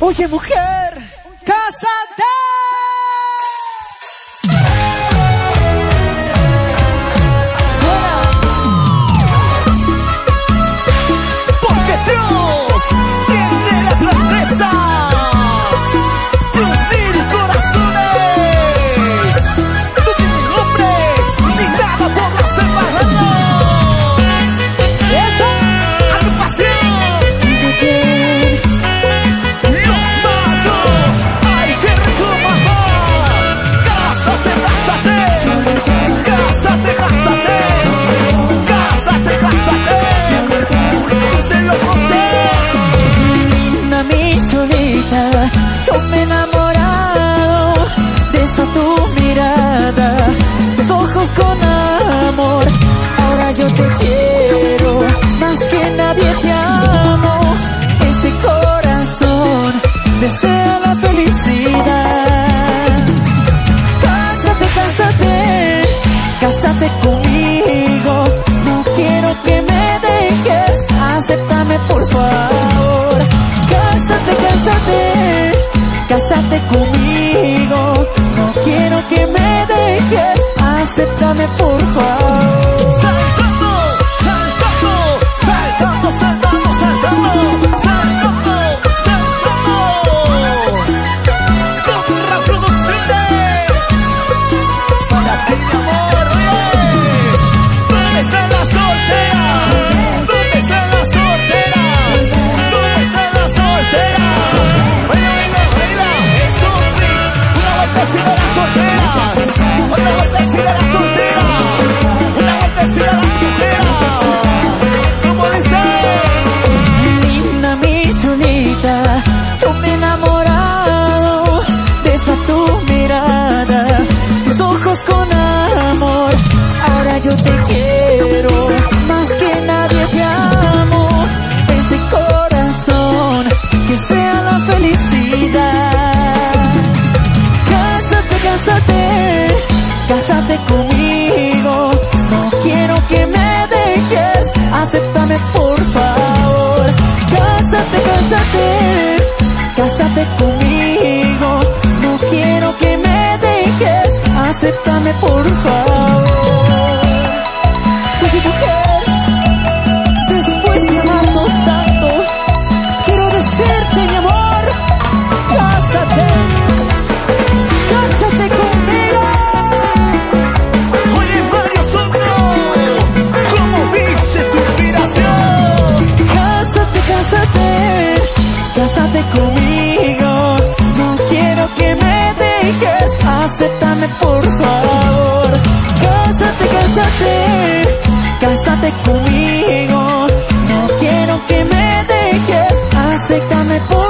Oye, mujer, cásate. Porque Dios tiene la grandeza de unir corazones. No tiene nombre ni nada podrá separarnos. Eso, agrupación. Los magos, hay que reclamar. Cásate, cásate. Cásate, cásate. Cásate, cásate. Desde los 11. Linda mi cholita, yo me he enamorado de esa tu mirada, tus ojos con amor. Ahora yo te quiero, más que nadie te amo. Este corazón desea la felicidad. Cásate, cásate, cásate conmigo. No quiero que me dejes, acéptame por favor. Cásate, cásate, cásate conmigo. No quiero que me dejes, acéptame por favor. Saltando, saltando, saltando, saltando, saltando, saltando, saltando. Contra Producciones. Para ti, mi amor, ¿dónde están las solteras? ¿Dónde están las solteras? ¿Dónde están las solteras? Baila, baila, baila, eso sí. Una vueltecita a las solteras. Otra vueltecita a las solteras. Una vueltecita a las solteras. ¿Cómo dice? Linda mi chulita, yo me he enamorado de esa tu mirada, tus ojos con amor. Ahora yo te quiero, más que nadie te amo. Este corazón que sea la felicidad. Cásate, cásate, cásate conmigo. No quiero que me dejes, acéptame por favor. Cásate, cásate, cásate conmigo. No quiero que me dejes, acéptame por favor. Oye, mujer, después de amarnos tanto, quiero decirte, mi amor, cásate, cásate conmigo. Oye, Mario Soto, ¿cómo dice tu inspiración? Cásate, cásate, cásate conmigo. No quiero que me dejes, acéptame por favor. Cásate, cásate, cásate conmigo. No quiero que me dejes, acéptame por